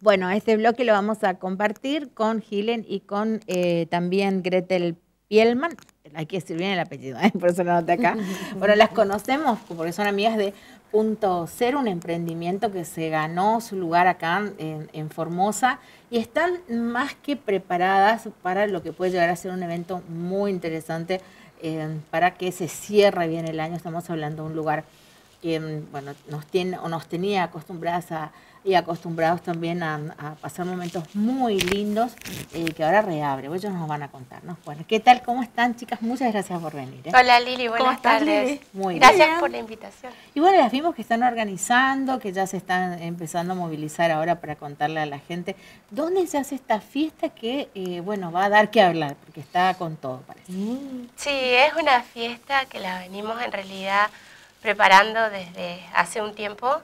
Bueno, este bloque lo vamos a compartir con Gilen y con también Gretel Pielman. Hay que decir bien el apellido, por eso lo anoté acá. Bueno, las conocemos porque son amigas de Punto Cero, un emprendimiento que se ganó su lugar acá en Formosa y están más que preparadas para lo que puede llegar a ser un evento muy interesante para que se cierre bien el año. Estamos hablando de un lugar que bueno, nos tenía acostumbradas y acostumbrados también a pasar momentos muy lindos que ahora reabre. Ellos nos van a contar, ¿no? Bueno, ¿qué tal? ¿Cómo están, chicas? Muchas gracias por venir. Hola Lili, buenas tardes. Lili? Muy gracias bien. Por la invitación. Y bueno, las vimos que están organizando, que ya se están empezando a movilizar ahora para contarle a la gente dónde se hace esta fiesta que, bueno, va a dar que hablar, porque está con todo, parece. Sí, es una fiesta que la venimos en realidad preparando desde hace un tiempo.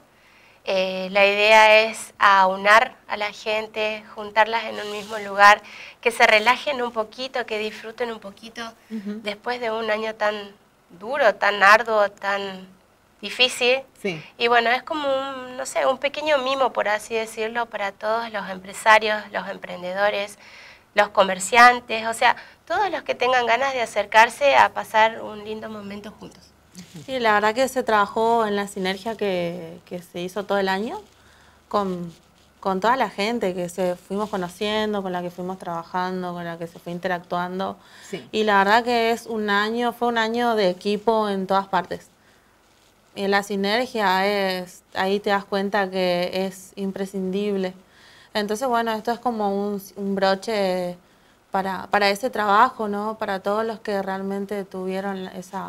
La idea es aunar a la gente, juntarlas en un mismo lugar, que se relajen un poquito, que disfruten un poquito después de un año tan duro, tan arduo, tan difícil. Sí. Y bueno, es como un, no sé, un pequeño mimo, por así decirlo, para todos los empresarios, los emprendedores, los comerciantes, o sea, todos los que tengan ganas de acercarse a pasar un lindo momento juntos. Sí, la verdad que se trabajó en la sinergia que se hizo todo el año con toda la gente que se fuimos conociendo, con la que fuimos trabajando, con la que se fue interactuando. Sí. Y la verdad que fue un año de equipo en todas partes. Y la sinergia ahí te das cuenta que es imprescindible. Entonces, bueno, esto es como un broche para ese trabajo, ¿no? Para todos los que realmente tuvieron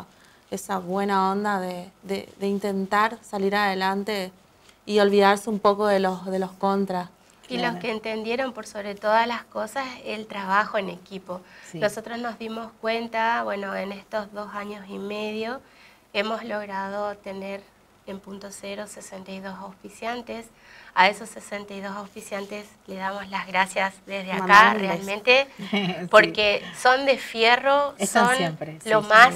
esa buena onda de intentar salir adelante y olvidarse un poco de los contras. Y los que entendieron por sobre todas las cosas el trabajo en equipo. Sí. Nosotros nos dimos cuenta, bueno, en estos 2 años y medio hemos logrado tener en Punto Cero 62 auspiciantes. A esos 62 auspiciantes le damos las gracias desde acá, realmente, porque sí. Son de fierro, están son siempre, lo más...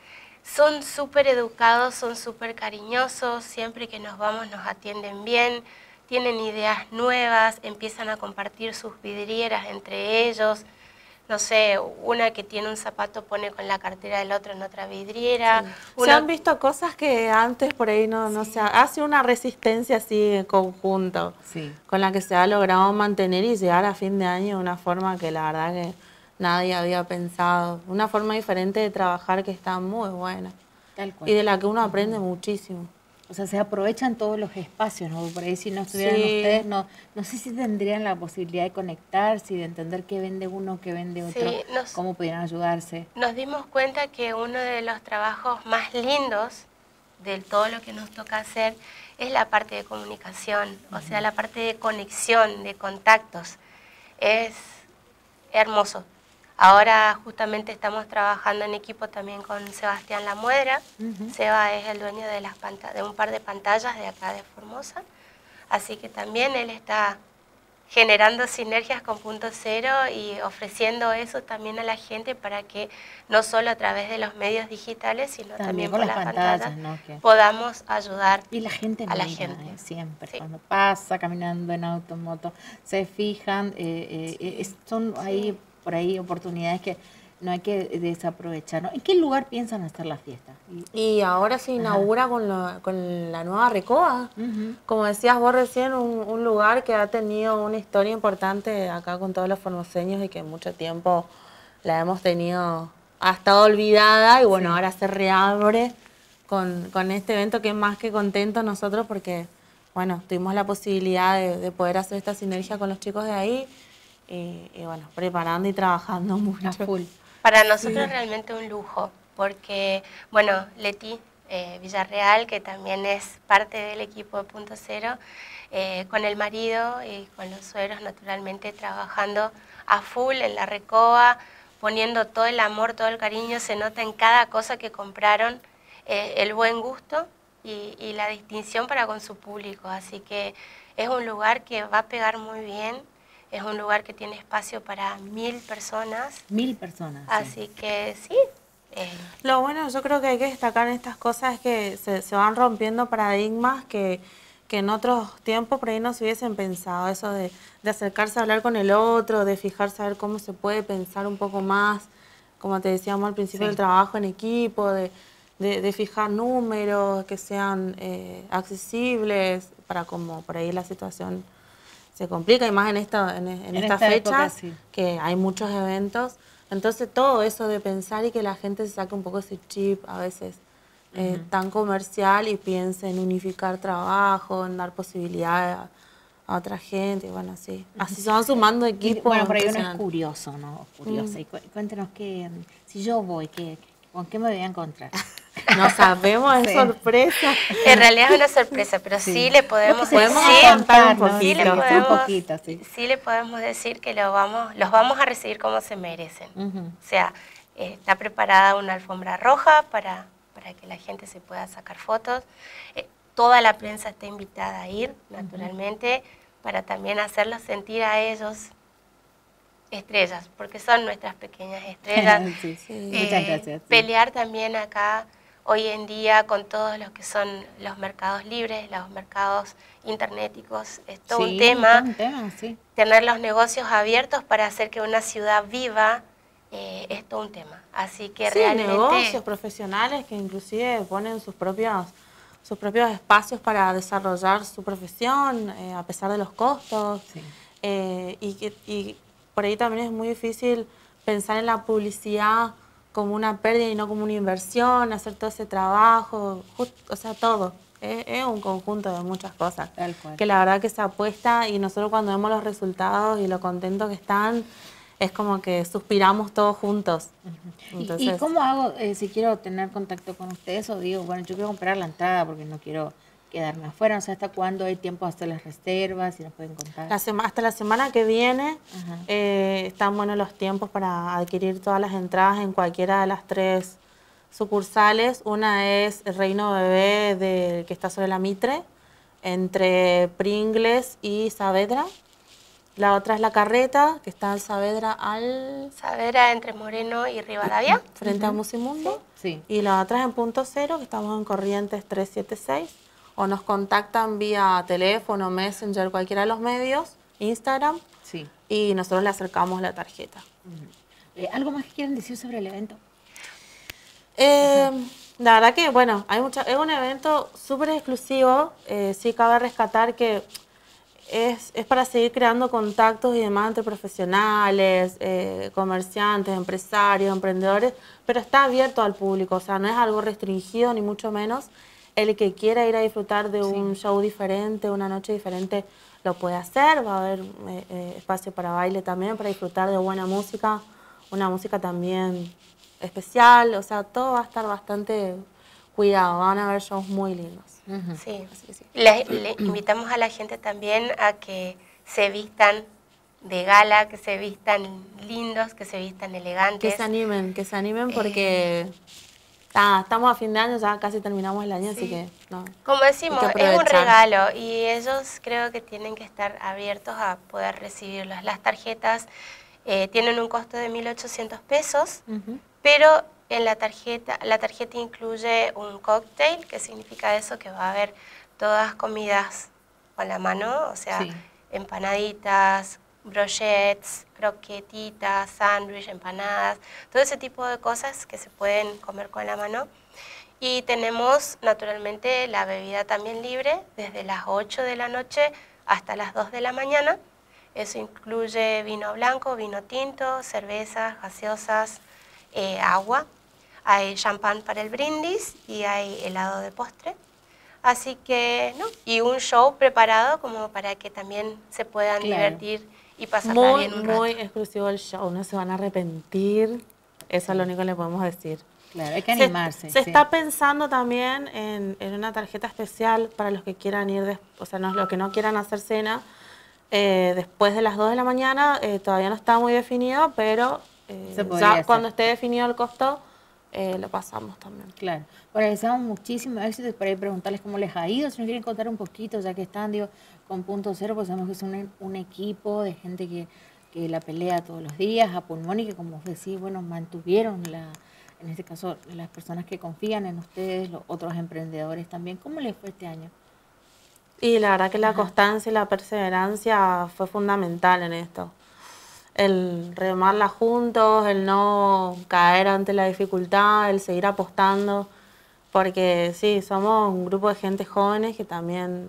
Son súper educados, son súper cariñosos, siempre que nos vamos nos atienden bien, tienen ideas nuevas, empiezan a compartir sus vidrieras entre ellos. No sé, una que tiene un zapato pone con la cartera del otro en otra vidriera. Sí. Se han visto cosas que antes por ahí no se hace una resistencia así en conjunto, con la que se ha logrado mantener y llegar a fin de año de una forma que la verdad que nadie había pensado. Una forma diferente de trabajar que está muy buena. Tal cual. Y de la que uno aprende muchísimo. O sea, se aprovechan todos los espacios, ¿no? Por ahí si no estuvieran ustedes, no sé si tendrían la posibilidad de conectarse y de entender qué vende uno, qué vende otro, cómo pudieran ayudarse. Nos dimos cuenta que uno de los trabajos más lindos de todo lo que nos toca hacer es la parte de comunicación, o sea, la parte de conexión, de contactos. Es hermoso. Ahora justamente estamos trabajando en equipo también con Sebastián Lamuedra. Seba es el dueño de un par de pantallas de acá de Formosa. Así que también él está generando sinergias con Punto Cero y ofreciendo eso también a la gente para que no solo a través de los medios digitales, sino también por las pantallas, ¿no? Podamos ayudar y la gente a la gente. Siempre, cuando pasa caminando en auto, en moto, se fijan, son ahí por ahí oportunidades que no hay que desaprovechar, ¿no? ¿En qué lugar piensan hacer la fiesta? Y ahora se inaugura con la nueva Recoba. Como decías vos recién, un lugar que ha tenido una historia importante acá con todos los formoseños y que mucho tiempo la hemos tenido, ha estado olvidada y bueno, ahora se reabre con este evento que es más que contento nosotros porque, bueno, tuvimos la posibilidad de poder hacer esta sinergia con los chicos de ahí y bueno, preparando y trabajando mucho. Full. Para nosotros realmente un lujo, porque, bueno, Leti Villarreal, que también es parte del equipo de Punto Cero, con el marido y con los suegros naturalmente trabajando a full en la Recoba, poniendo todo el amor, todo el cariño, se nota en cada cosa que compraron, el buen gusto y la distinción para con su público, así que es un lugar que va a pegar muy bien. Es un lugar que tiene espacio para 1000 personas. 1000 personas. Así que sí. Lo bueno, yo creo que hay que destacar en estas cosas es que se van rompiendo paradigmas que que en otros tiempos por ahí no se hubiesen pensado, eso de acercarse a hablar con el otro, de fijarse a ver cómo se puede pensar un poco más, como te decíamos al principio, del trabajo en equipo, de fijar números que sean accesibles para como por ahí la situación se complica, y más en esta fecha, época, sí. que hay muchos eventos. Entonces todo eso de pensar y que la gente se saque un poco ese chip a veces tan comercial y piense en unificar trabajo, en dar posibilidades a otra gente, y bueno, así se van sumando equipos. Bueno, por ahí uno es curioso, ¿no? Curiosa. Y cuéntenos si yo voy, ¿con qué me voy a encontrar? No sabemos, es sorpresa. En realidad es una sorpresa, pero sí le podemos decir, contar un sí poquito. Sí le podemos decir que los vamos a recibir como se merecen. O sea, está preparada una alfombra roja para que la gente se pueda sacar fotos. Toda la prensa está invitada a ir, naturalmente, para también hacerlos sentir a ellos estrellas, porque son nuestras pequeñas estrellas. Muchas gracias. Pelear también acá hoy en día con todos los que son los mercados libres, los mercados internéticos, es todo un tema. Tener los negocios abiertos para hacer que una ciudad viva es todo un tema. Así que realmente negocios profesionales que inclusive ponen sus propios espacios para desarrollar su profesión a pesar de los costos. Y por ahí también es muy difícil pensar en la publicidad como una pérdida y no como una inversión, hacer todo ese trabajo, o sea, todo. Es un conjunto de muchas cosas. Tal cual. Que la verdad que se apuesta, y nosotros cuando vemos los resultados y lo contentos que están, es como que suspiramos todos juntos. Entonces, ¿y cómo hago si quiero tener contacto con ustedes? O digo, bueno, yo quiero comprar la entrada porque no quiero quedarme afuera. O sea, ¿hasta cuándo hay tiempo de hacer las reservas? Si nos pueden contar. Hasta la semana que viene están buenos los tiempos para adquirir todas las entradas en cualquiera de las 3 sucursales. Una es el Reino Bebé, que está sobre la Mitre, entre Pringles y Saavedra. La otra es La Carreta, que está en Saavedra entre Moreno y Rivadavia. Frente a Musimundo. Sí. Y la otra es en Punto Cero, que estamos en Corrientes 376. O nos contactan vía teléfono, Messenger, cualquiera de los medios, Instagram. Sí. Y nosotros le acercamos la tarjeta. ¿Algo más que quieran decir sobre el evento? La verdad que, bueno, es un evento súper exclusivo. Sí cabe rescatar que es para seguir creando contactos y demás entre profesionales, comerciantes, empresarios, emprendedores, pero está abierto al público, o sea, no es algo restringido ni mucho menos. El que quiera ir a disfrutar de un show diferente, una noche diferente, lo puede hacer. Va a haber espacio para baile también, para disfrutar de buena música, una música también especial, o sea, todo va a estar bastante cuidado, van a haber shows muy lindos. Sí. Le invitamos a la gente también a que se vistan de gala, que se vistan lindos, que se vistan elegantes. Que se animen porque estamos a fin de año, ya casi terminamos el año, así que no. Como decimos, es un regalo y ellos creo que tienen que estar abiertos a poder recibirlos. Las tarjetas tienen un costo de 1.800 pesos, pero en la tarjeta incluye un cóctel, que significa eso, que va a haber todas comidas con la mano, o sea, empanaditas, brochets, croquetitas, sándwich, empanadas, todo ese tipo de cosas que se pueden comer con la mano. Y tenemos naturalmente la bebida también libre desde las 8 de la noche hasta las 2 de la mañana. Eso incluye vino blanco, vino tinto, cervezas, gaseosas, agua. Hay champán para el brindis y hay helado de postre. Así que, y un show preparado como para que también se puedan divertir y pasarla bien un rato. Muy exclusivo el show, no se van a arrepentir. Eso es lo único que le podemos decir. Claro, hay que animarse. Se está pensando también en una tarjeta especial para los que quieran ir, o sea, los que no quieran hacer cena después de las 2 de la mañana. Todavía no está muy definido, pero ya cuando esté definido el costo, lo pasamos también. Claro. Bueno, les deseamos muchísimo éxito y por ahí preguntarles cómo les ha ido. Si nos quieren contar un poquito, ya que están con Punto Cero, pues sabemos que es un equipo de gente que la pelea todos los días, a pulmón, y que, como decís, bueno, mantuvieron en este caso, las personas que confían en ustedes, los otros emprendedores también. ¿Cómo les fue este año? Y la verdad que la constancia y la perseverancia fue fundamental en esto. El remarla juntos, el no caer ante la dificultad, el seguir apostando, porque sí, somos un grupo de gente jóvenes que también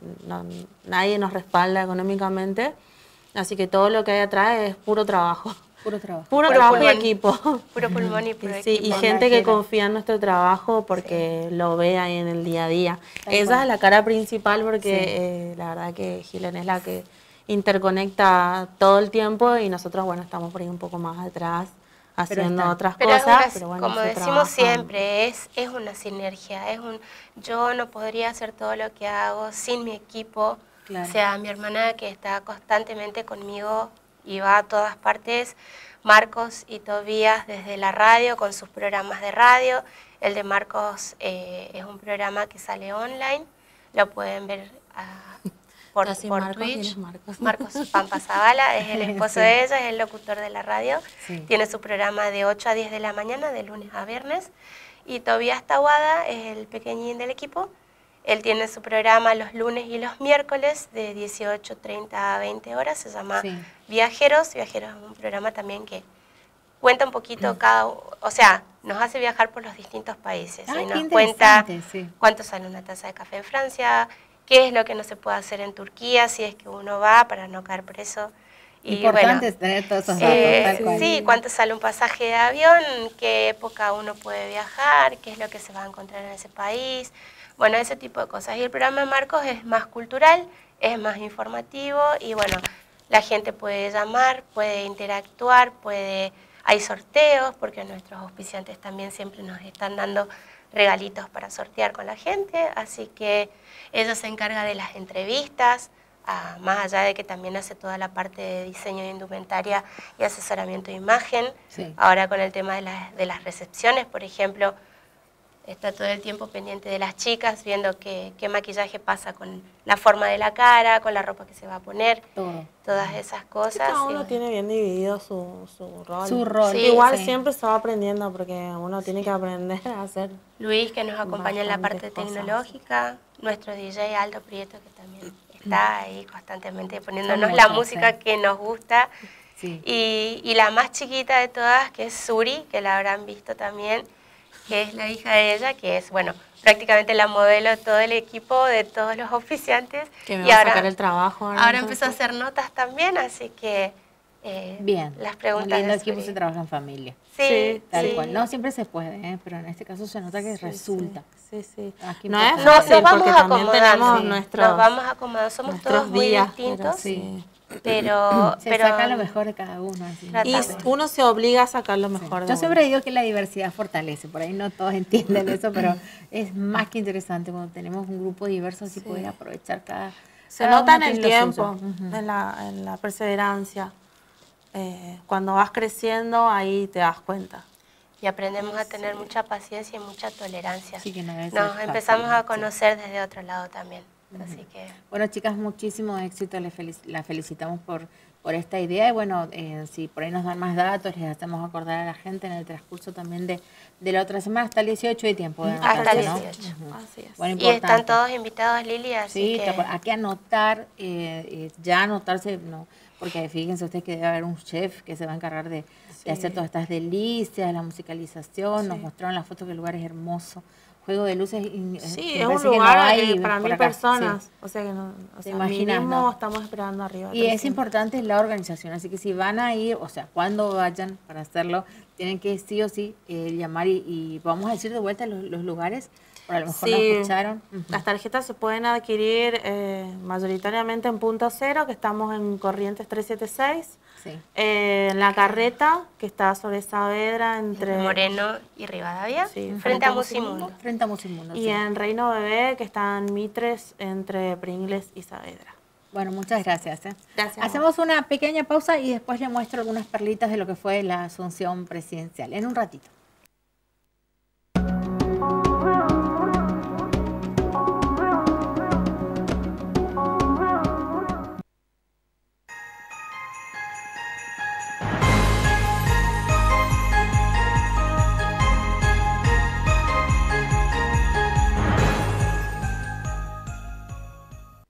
nadie nos respalda económicamente, así que todo lo que hay atrás es puro trabajo. Puro trabajo. Puro trabajo y equipo. Puro pulmón y puro Sí, equipo. y gente que confía en nuestro trabajo porque lo ve ahí en el día a día. Esa es la cara principal porque la verdad que Gilen es la que interconecta todo el tiempo y nosotros, bueno, estamos por ahí un poco más atrás haciendo otras cosas. Pero bueno, como decimos siempre, es una sinergia. Yo no podría hacer todo lo que hago sin mi equipo. Claro. O sea, mi hermana que está constantemente conmigo y va a todas partes, Marcos y Tobías desde la radio con sus programas de radio. El de Marcos es un programa que sale online, lo pueden ver por Twitch. Marcos Pampa Zavala es el esposo de ella, es el locutor de la radio. Sí. Tiene su programa de 8 a 10 de la mañana, de lunes a viernes. Y Tobías Tahuada es el pequeñín del equipo. Él tiene su programa los lunes y los miércoles de 18:30 a 20 horas, se llama Viajeros. Viajeros es un programa también que cuenta un poquito o sea, nos hace viajar por los distintos países. Y nos cuenta cuánto sale una taza de café en Francia, qué es lo que no se puede hacer en Turquía, si es que uno va para no caer preso. Y importante es tener todos esos datos. Sí, cuánto sale un pasaje de avión, qué época uno puede viajar, qué es lo que se va a encontrar en ese país. Bueno, ese tipo de cosas. Y el programa de Marcos es más cultural, es más informativo y bueno, la gente puede llamar, puede interactuar, hay sorteos porque nuestros auspiciantes también siempre nos están dando regalitos para sortear con la gente, así que ella se encarga de las entrevistas, más allá de que también hace toda la parte de diseño de indumentaria y asesoramiento de imagen. Sí. Ahora con el tema de las recepciones, por ejemplo, está todo el tiempo pendiente de las chicas, viendo qué maquillaje pasa con la forma de la cara, con la ropa que se va a poner, todas esas cosas. Cada uno tiene bien dividido su rol. Su rol. Sí, igual siempre se va aprendiendo porque uno tiene que aprender a hacer. Luis, que nos acompaña en la parte tecnológica, nuestro DJ Aldo Prieto, que también está ahí constantemente poniéndonos la música que nos gusta. Sí. Y la más chiquita de todas, que es Suri, que la habrán visto también, que es la hija de ella, que es, bueno, prácticamente la modelo de todo el equipo, de todos los oficiantes. Que me va a sacar el trabajo. Ahora empezó a hacer notas también, así que bien. Las preguntas. Un lindo equipo se trabaja en familia. Sí, tal cual. No siempre se puede, pero en este caso se nota que resulta. Sí. No es fácil porque también tenemos nos vamos acomodando, somos todos muy distintos. Pero se saca lo mejor de cada uno. Así. Y uno se obliga a sacar lo mejor de Yo siempre digo que la diversidad fortalece, por ahí no todos entienden eso, pero es más que interesante cuando tenemos un grupo diverso así poder aprovechar cada Se nota en el tiempo, en la perseverancia. Cuando vas creciendo ahí te das cuenta. Y aprendemos a tener mucha paciencia y mucha tolerancia. Sí, que nos empezamos a conocer desde otro lado también. Así que... Bueno, chicas, muchísimo éxito. La felicitamos por esta idea. Y bueno, si por ahí nos dan más datos, les hacemos acordar a la gente en el transcurso también de la otra semana, hasta el 18 de tiempo. Hasta el 18. Así es. Bueno, y están todos invitados, Lili, así que... Sí, hay que anotar, ya anotarse, no, porque fíjense ustedes que debe haber un chef que se va a encargar de hacer todas estas delicias, la musicalización. Nos mostraron las fotos que el lugar es hermoso. Juego de luces. Sí, es un lugar para 1000 personas. Sí. O sea que no, mínimo estamos esperando arriba. Y es importante la organización, así que si van a ir, o sea, cuando vayan para hacerlo, tienen que sí o sí llamar y vamos a decir de vuelta los lugares, por a lo mejor no escucharon. Las tarjetas se pueden adquirir mayoritariamente en Punto Cero, que estamos en Corrientes 376. Sí. La Carreta, que está sobre Saavedra, entre Moreno y Rivadavia, frente a Musimundo. Frente a Musimundo. Y en Reino Bebé, que está en Mitres, entre Pringles y Saavedra. Bueno, muchas gracias. Gracias. Hacemos una pequeña pausa y después le muestro algunas perlitas de lo que fue la asunción presidencial. En un ratito.